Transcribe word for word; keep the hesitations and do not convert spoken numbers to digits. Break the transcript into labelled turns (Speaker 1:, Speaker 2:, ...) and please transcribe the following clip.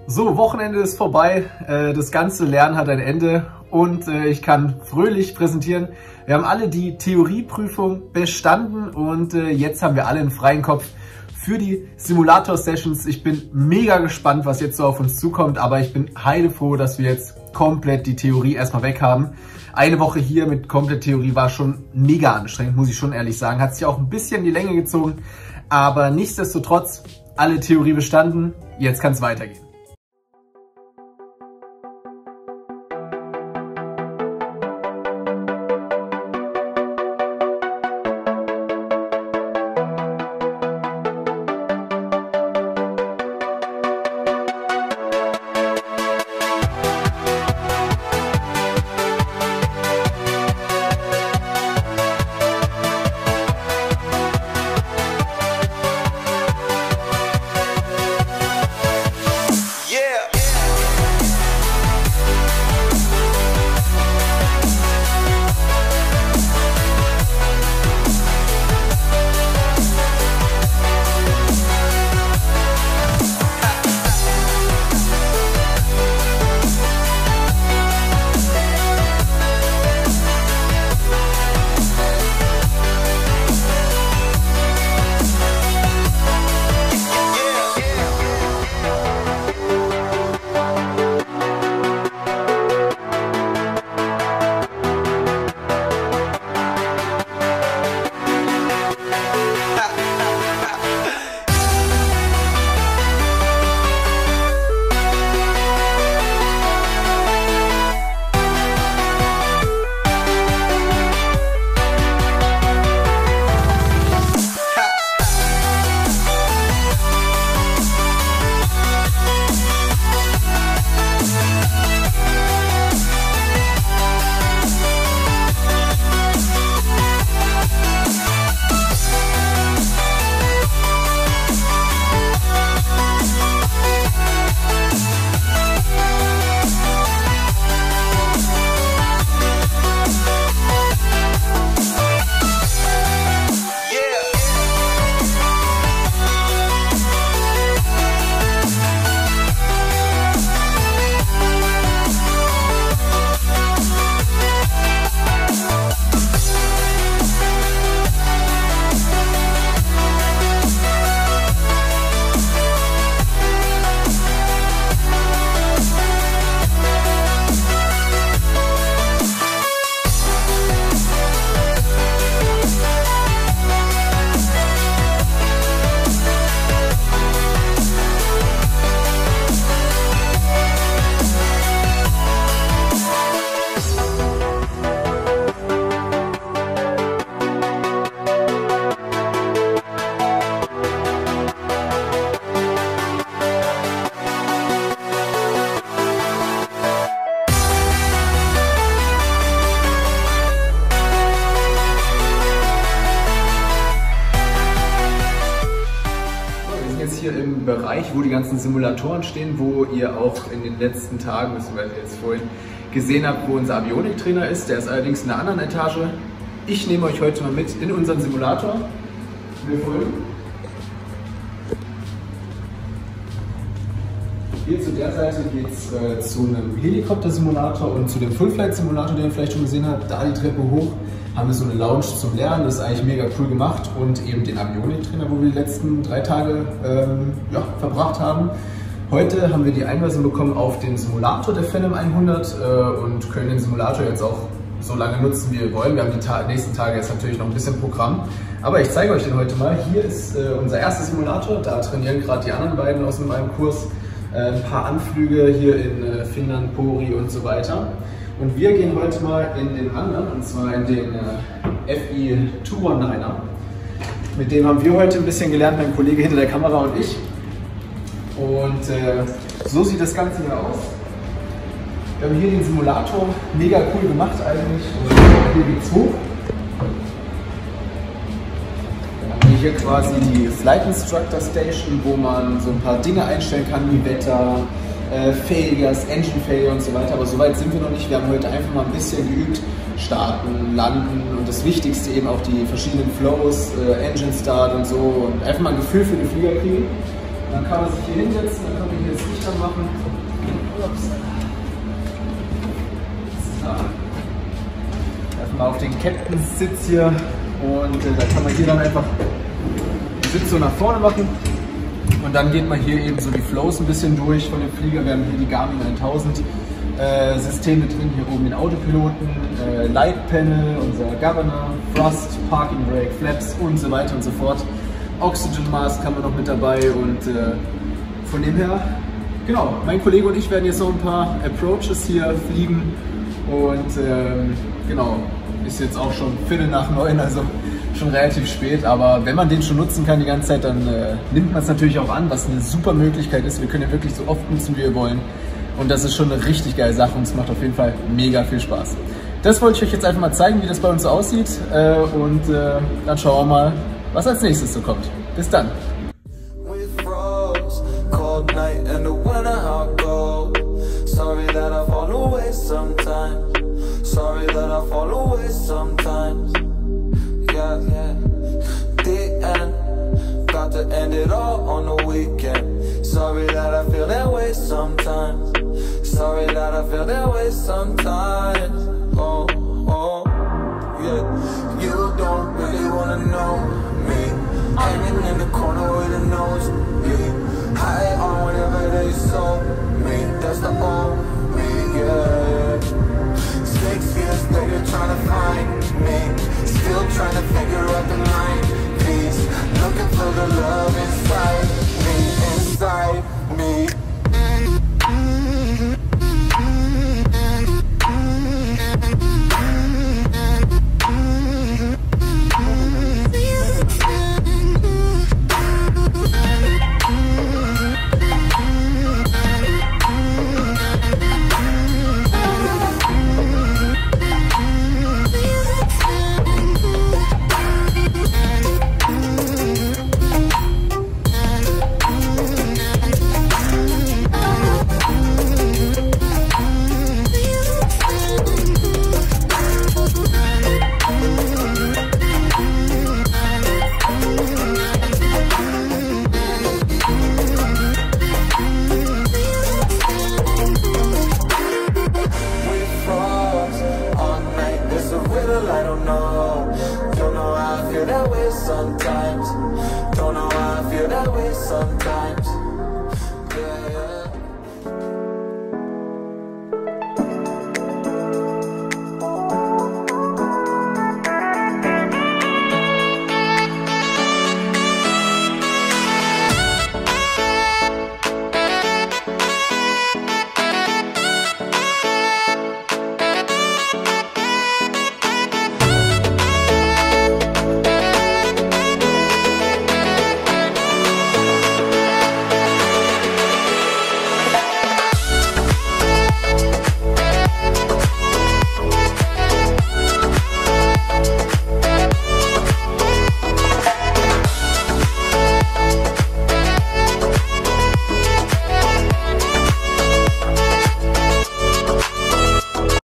Speaker 1: So, Wochenende ist vorbei, das ganze Lernen hat ein Ende und ich kann fröhlich präsentieren. Wir haben alle die Theorieprüfung bestanden und jetzt haben wir alle einen freien Kopf für die Simulator-Sessions. Ich bin mega gespannt, was jetzt so auf uns zukommt, aber ich bin heilfroh, dass wir jetzt komplett die Theorie erstmal weg haben. Eine Woche hier mit komplett Theorie war schon mega anstrengend, muss ich schon ehrlich sagen. Hat sich auch ein bisschen in die Länge gezogen, aber nichtsdestotrotz alle Theorie bestanden. Jetzt kann es weitergehen. Hier im Bereich, wo die ganzen Simulatoren stehen, wo ihr auch in den letzten Tagen, beziehungsweise jetzt vorhin gesehen habt, wo unser Avioniktrainer ist. Der ist allerdings in einer anderen Etage. Ich nehme euch heute mal mit in unseren Simulator. Wir folgen. Hier zu der Seite geht es äh, zu einem Helikopter-Simulator und zu dem Full-Flight-Simulator, den ihr vielleicht schon gesehen habt. Da die Treppe hoch. Haben wir so eine Lounge zum Lernen, das ist eigentlich mega cool gemacht, und eben den Avioniktrainer, wo wir die letzten drei Tage ähm, ja, verbracht haben. Heute haben wir die Einweisung bekommen auf den Simulator der Phenom hundert äh, und können den Simulator jetzt auch so lange nutzen, wie wir wollen. Wir haben die Ta nächsten Tage jetzt natürlich noch ein bisschen Programm, aber ich zeige euch den heute mal. Hier ist äh, unser erster Simulator, da trainieren gerade die anderen beiden aus meinem Kurs. Äh, ein paar Anflüge hier in äh, Finnland, Pori und so weiter. Und wir gehen heute mal in den anderen, und zwar in den äh, F I zweihundertneunzehner. Mit dem haben wir heute ein bisschen gelernt, mein Kollege hinter der Kamera und ich. Und äh, so sieht das Ganze hier aus. Wir haben hier den Simulator, mega cool gemacht eigentlich. Und hier geht's hoch. Dann haben wir hier quasi die Flight Instructor Station, wo man so ein paar Dinge einstellen kann, wie Wetter, Äh, Failures, Engine Failure und so weiter, aber so weit sind wir noch nicht. Wir haben heute einfach mal ein bisschen geübt, starten, landen und das Wichtigste eben auch die verschiedenen Flows, äh, Engine Start und so, und einfach mal ein Gefühl für den Flieger kriegen. dann kann man sich hier hinsetzen, dann können wir hier das Licht anmachen. Ups. So. Einfach mal auf den Captain-Sitz hier und äh, da kann man hier dann einfach den Sitz so nach vorne machen. Und dann geht man hier eben so die Flows ein bisschen durch von dem Flieger. Wir haben hier die Garmin tausend äh, Systeme drin, hier oben den Autopiloten, äh, Light Panel, unser Governor, Thrust, Parking Brake, Flaps und so weiter und so fort. Oxygen Mask haben wir noch mit dabei und äh, von dem her, genau, mein Kollege und ich werden jetzt noch ein paar Approaches hier fliegen und ähm, genau, ist jetzt auch schon Viertel nach neun, also schon relativ spät, aber wenn man den schon nutzen kann die ganze Zeit, dann äh, nimmt man es natürlich auch an, was eine super Möglichkeit ist. Wir können ihn wirklich so oft nutzen, wie wir wollen und das ist schon eine richtig geile Sache und es macht auf jeden Fall mega viel Spaß. Das wollte ich euch jetzt einfach mal zeigen, wie das bei uns so aussieht äh, und äh, dann schauen wir mal, was als nächstes so kommt. Bis dann!
Speaker 2: Yeah, yeah. The end. Got to end it all on the weekend. Sorry that I feel that way sometimes. Sorry that I feel that way sometimes. Oh, oh, yeah. You don't really wanna know me. Hanging in the corner with a nose bleed. High on whatever they sold me. That's the old me, yeah. Six years later trying to find me. Still trying to figure out the line, please. Looking for the love inside me, inside